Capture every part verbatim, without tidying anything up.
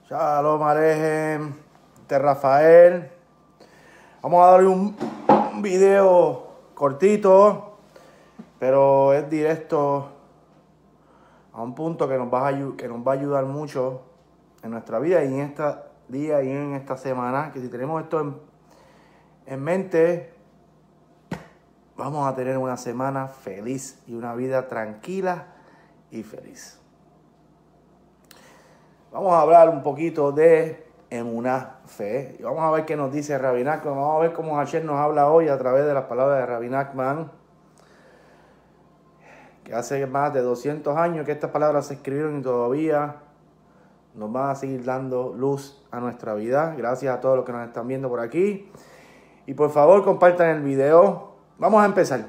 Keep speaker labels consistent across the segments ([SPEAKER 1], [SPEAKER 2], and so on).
[SPEAKER 1] Shalom Alejem, este es Rafael. Vamos a darle un, un video cortito, pero es directo a un punto que nos, va a, que nos va a ayudar mucho en nuestra vida y en este día y en esta semana. Que si tenemos esto en, en mente, vamos a tener una semana feliz y una vida tranquila y feliz. Vamos a hablar un poquito de emuná, fe. Y vamos a ver qué nos dice Rabbi Nachman. Vamos a ver cómo Hashem nos habla hoy a través de las palabras de Rabbi Nachman. Que hace más de doscientos años que estas palabras se escribieron y todavía nos van a seguir dando luz a nuestra vida. Gracias a todos los que nos están viendo por aquí. Y por favor compartan el video. Vamos a empezar.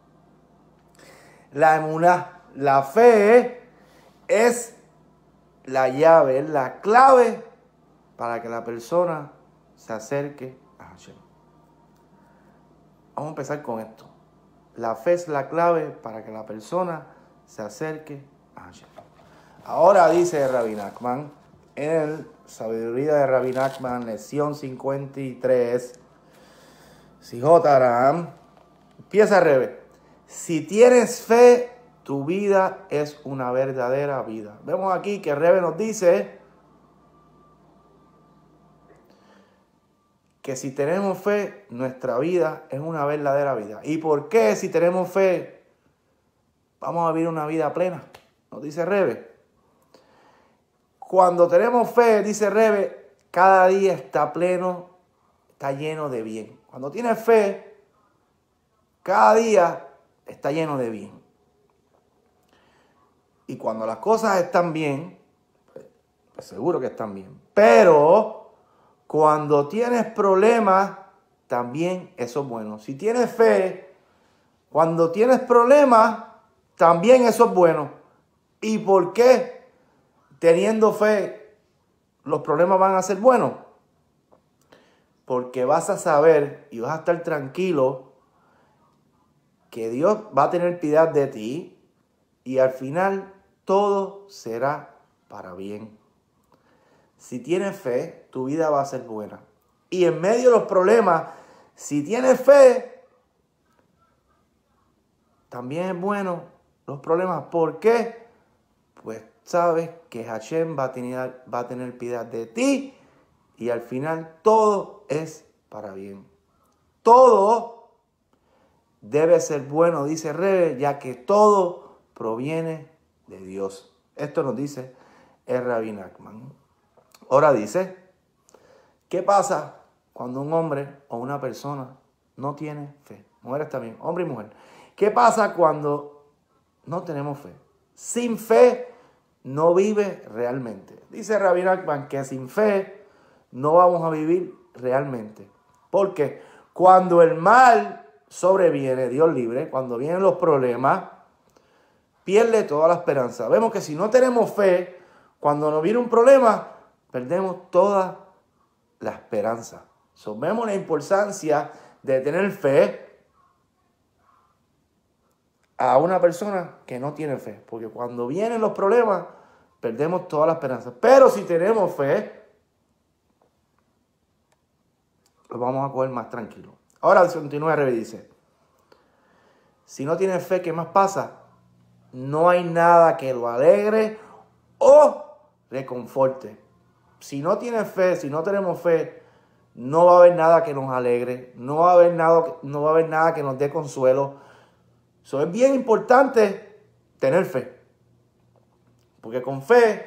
[SPEAKER 1] La emuná, la fe es la llave, es la clave para que la persona se acerque a Hashem. Vamos a empezar con esto. La fe es la clave para que la persona se acerque a Hashem. Ahora dice Rabbi Nachman, en el Sabiduría de Rabbi Nachman, lección cincuenta y tres, Sijot Aram, empieza al revés. Si tienes fe, tu vida es una verdadera vida. Vemos aquí que el Rebbe nos dice que si tenemos fe, nuestra vida es una verdadera vida. ¿Y por qué si tenemos fe vamos a vivir una vida plena? Nos dice el Rebbe. Cuando tenemos fe, dice el Rebbe, cada día está pleno, está lleno de bien. Cuando tienes fe, cada día está lleno de bien. Y cuando las cosas están bien, pues seguro que están bien. Pero cuando tienes problemas, también eso es bueno. Si tienes fe, cuando tienes problemas, también eso es bueno. ¿Y por qué teniendo fe los problemas van a ser buenos? Porque vas a saber y vas a estar tranquilo que Dios va a tener piedad de ti. Y al final todo será para bien. Si tienes fe, tu vida va a ser buena. Y en medio de los problemas, si tienes fe, también es bueno los problemas. ¿Por qué? Pues sabes que Hashem va a tener, va a tener piedad de ti. Y al final todo es para bien. Todo debe ser bueno, dice Rebbe, ya que todo proviene de Dios. Esto nos dice el Rabbi Nachman. Ahora dice, ¿qué pasa cuando un hombre o una persona no tiene fe? Mujeres también, hombre y mujer. ¿Qué pasa cuando no tenemos fe? Sin fe no vive realmente. Dice Rabbi Nachman que sin fe no vamos a vivir realmente. Porque cuando el mal sobreviene, Dios libre, cuando vienen los problemas, pierde toda la esperanza. Vemos que si no tenemos fe, cuando nos viene un problema, perdemos toda la esperanza. So, vemos la importancia de tener fe a una persona que no tiene fe. Porque cuando vienen los problemas, perdemos toda la esperanza. Pero si tenemos fe, lo vamos a coger más tranquilo. Ahora el continúa y dice, si no tienes fe, ¿qué más pasa? No hay nada que lo alegre o reconforte. Si no tienes fe, si no tenemos fe, no va a haber nada que nos alegre, no va a haber nada, no va a haber nada que nos dé consuelo. Eso es bien importante tener fe. Porque con fe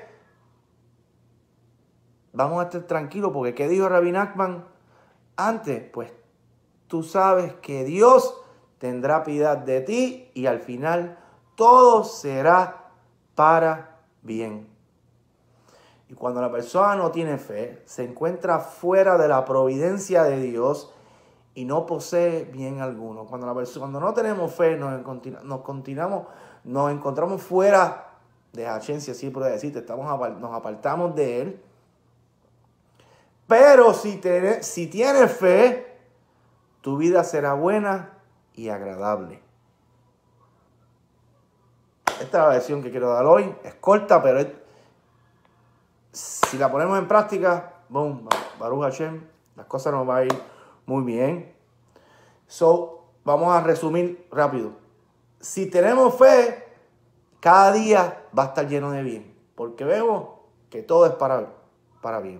[SPEAKER 1] vamos a estar tranquilos. Porque ¿qué dijo Rabbi Nachman antes? Pues tú sabes que Dios tendrá piedad de ti y al final todo será para bien. Y cuando la persona no tiene fe, se encuentra fuera de la providencia de Dios y no posee bien alguno. Cuando, la persona, cuando no tenemos fe, nos, nos, continuamos, nos encontramos fuera de Hashem, si así puedo decirte, estamos, nos apartamos de Él. Pero si, te, si tienes fe, tu vida será buena y agradable. Esta es la lección que quiero dar hoy. Es corta, pero es si la ponemos en práctica, boom, Baruch Hashem, las cosas nos van a ir muy bien. So, vamos a resumir rápido. Si tenemos fe, cada día va a estar lleno de bien, porque vemos que todo es para, para bien.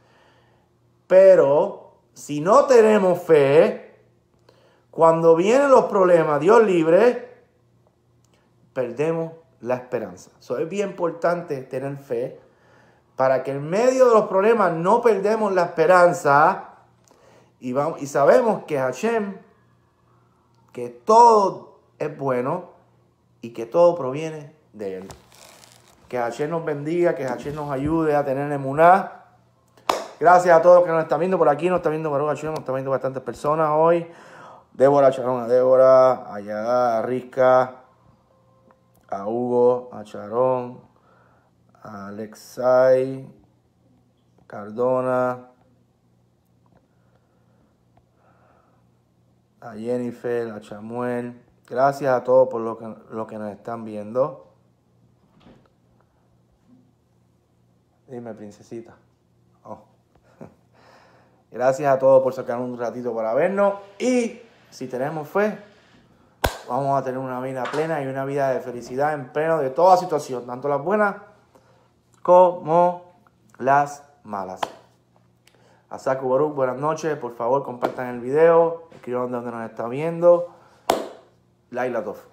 [SPEAKER 1] Pero si no tenemos fe, cuando vienen los problemas, Dios libre, perdemos la esperanza. So, es bien importante tener fe para que en medio de los problemas no perdemos la esperanza y, vamos, y sabemos que Hashem, que todo es bueno y que todo proviene de Él. Que Hashem nos bendiga, que Hashem nos ayude a tener emuná. Gracias a todos los que nos están viendo por aquí, nos están viendo Baruch Hashem, nos están viendo bastantes personas hoy. Débora, Charón, a Débora, a Yagá, a Rizka, a Hugo, a Charón, a Alexai, Cardona, a Jennifer, a Chamuel. Gracias a todos por lo que, lo que nos están viendo. Dime, princesita. Oh. Gracias a todos por sacar un ratito para vernos. Y si tenemos fe, vamos a tener una vida plena y una vida de felicidad en pleno de toda situación, tanto las buenas como las malas. Asaku Baruch, buenas noches. Por favor, compartan el video. Escriban donde nos está viendo. Laila Tov.